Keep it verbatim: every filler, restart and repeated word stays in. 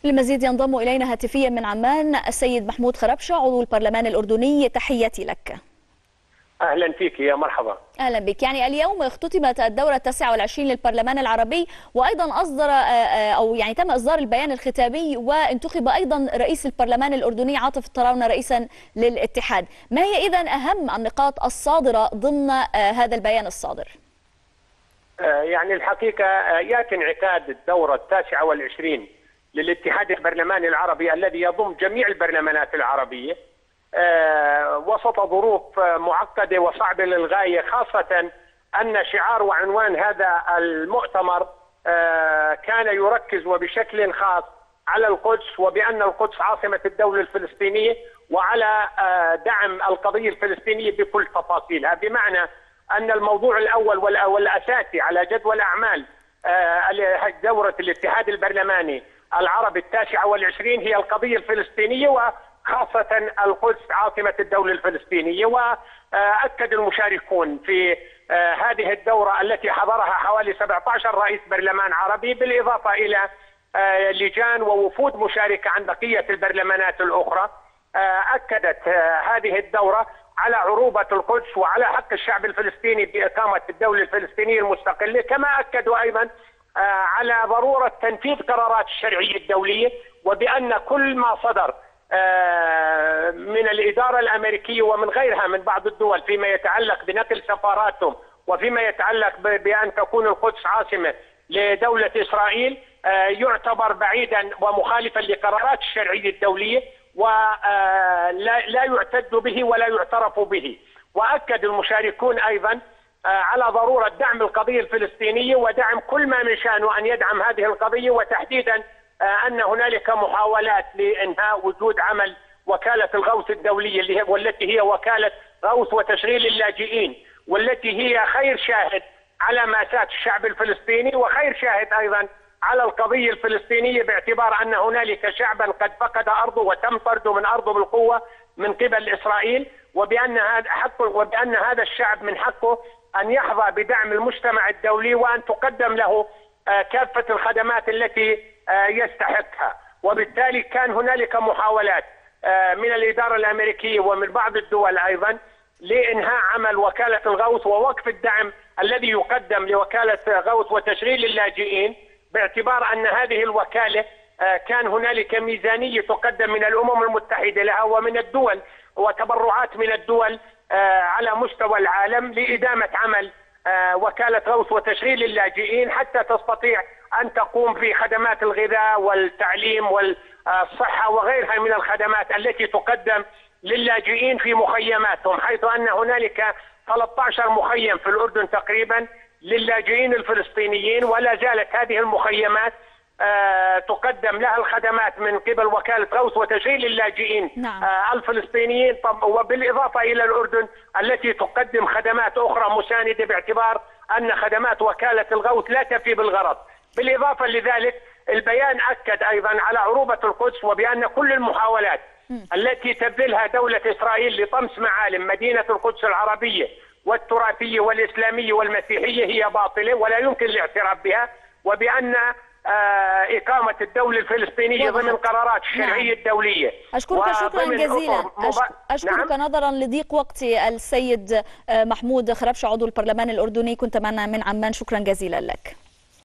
للمزيد ينضم إلينا هاتفيا من عمان السيد محمود خربشة عضو البرلمان الأردني، تحياتي لك. أهلا فيك، يا مرحبا. أهلا بك. يعني اليوم اختتمت الدورة التاسعة والعشرين للبرلمان العربي، وأيضا أصدر أو يعني تم إصدار البيان الختامي، وانتخب أيضا رئيس البرلمان الأردني عاطف الطراونة رئيسا للاتحاد. ما هي إذن أهم النقاط الصادرة ضمن هذا البيان الصادر؟ يعني الحقيقة يأتي انعقاد الدورة التاسعة والعشرين للاتحاد البرلماني العربي الذي يضم جميع البرلمانات العربية وسط ظروف معقدة وصعبة للغاية، خاصة أن شعار وعنوان هذا المؤتمر كان يركز وبشكل خاص على القدس، وبأن القدس عاصمة الدولة الفلسطينية، وعلى دعم القضية الفلسطينية بكل تفاصيلها، بمعنى أن الموضوع الأول والأساسي على جدول أعمال دورة الاتحاد البرلماني العربي التاسعة والعشرين هي القضية الفلسطينية، وخاصة القدس عاصمة الدولة الفلسطينية. وأكد المشاركون في هذه الدورة التي حضرها حوالي سبعة عشر رئيس برلمان عربي، بالإضافة إلى لجان ووفود مشاركة عن بقية البرلمانات الأخرى، أكدت هذه الدورة على عروبة القدس وعلى حق الشعب الفلسطيني بإقامة الدولة الفلسطينية المستقلة. كما أكدوا أيضا على ضرورة تنفيذ قرارات الشرعية الدولية، وبأن كل ما صدر من الإدارة الأمريكية ومن غيرها من بعض الدول فيما يتعلق بنقل سفاراتهم وفيما يتعلق بأن تكون القدس عاصمة لدولة إسرائيل يعتبر بعيدا ومخالفا لقرارات الشرعية الدولية، ولا يعتد به ولا يعترف به. وأكد المشاركون أيضا على ضرورة دعم القضية الفلسطينية ودعم كل ما من شأنه أن يدعم هذه القضية، وتحديدا أن هنالك محاولات لإنهاء وجود عمل وكالة الغوث الدولية اللي هي والتي هي وكالة غوث وتشغيل اللاجئين، والتي هي خير شاهد على مأساة الشعب الفلسطيني وخير شاهد أيضا على القضية الفلسطينية، باعتبار أن هنالك شعبا قد فقد أرضه وتم طرده من أرضه بالقوة من قبل إسرائيل، وبأن هذا حقه وبأن هذا الشعب من حقه أن يحظى بدعم المجتمع الدولي وأن تقدم له كافة الخدمات التي يستحقها. وبالتالي كان هنالك محاولات من الإدارة الأمريكية ومن بعض الدول أيضا لإنهاء عمل وكالة الغوث ووقف الدعم الذي يقدم لوكالة غوث وتشغيل اللاجئين، باعتبار أن هذه الوكالة كان هنالك ميزانية تقدم من الأمم المتحدة لها ومن الدول وتبرعات من الدول على مستوى العالم لإدامة عمل وكالة غوث وتشغيل اللاجئين، حتى تستطيع أن تقوم في خدمات الغذاء والتعليم والصحة وغيرها من الخدمات التي تقدم للاجئين في مخيماتهم، حيث أن هنالك ثلاثة عشر مخيم في الأردن تقريبا للاجئين الفلسطينيين، ولا زالت هذه المخيمات آه تقدم لها الخدمات من قبل وكالة غوث وتشغيل اللاجئين نعم. آه الفلسطينيين، وبالإضافة إلى الأردن التي تقدم خدمات أخرى مساندة، باعتبار أن خدمات وكالة الغوث لا تفي بالغرض. بالإضافة لذلك البيان أكد أيضا على عروبة القدس، وبأن كل المحاولات م. التي تبذلها دولة إسرائيل لطمس معالم مدينة القدس العربية والتراثية والإسلامية والمسيحية هي باطلة ولا يمكن الاعتراف بها، وبأن إقامة الدولة الفلسطينية ضمن قرارات الشرعية الدولية. أشكرك شكرا جزيلا. أشكرك نعم. نظرا لضيق وقت السيد محمود خربشة عضو البرلمان الأردني، كنت معنا من عمان، شكرا جزيلا لك.